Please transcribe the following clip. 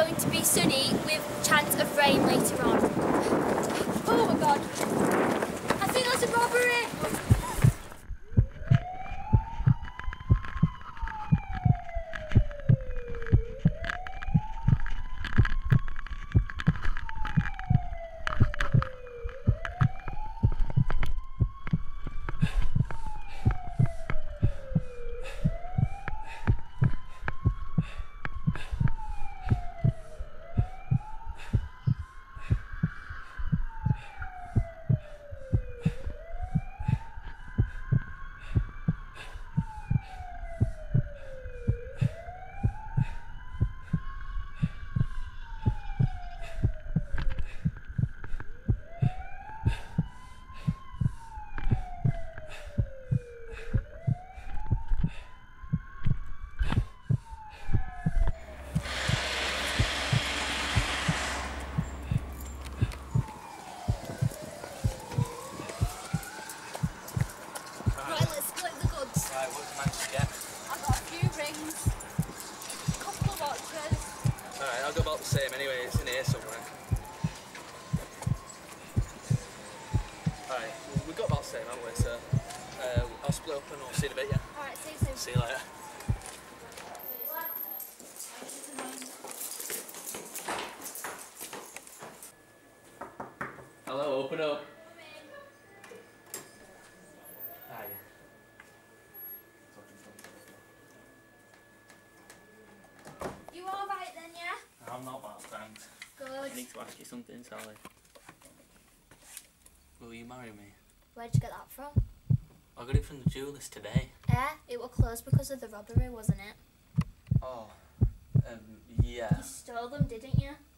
going to be sunny with chance of rain later on. Oh my god. I think that's a robbery. Alright, I'll go about the same anyway, it's in here somewhere. Alright, well, we've got about the same, haven't we? So I'll split up and we'll see you in a bit, yeah? Alright, see you soon. See you later. Hello, open up. Hi. You alright then, yeah? I'm not bad, thanks. Good. I need to ask you something, Sally. Will you marry me? Where'd you get that from? I got it from the jewellers today. Yeah, it was closed because of the robbery, wasn't it? Oh, yeah. You stole them, didn't you?